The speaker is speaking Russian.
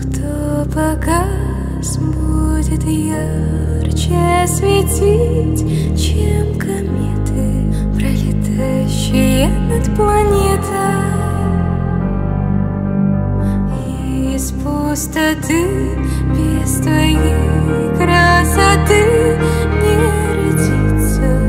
кто показ будет ярче светить, чем кометы, пролетающие над планетой. Из пустоты без твоей красоты не родится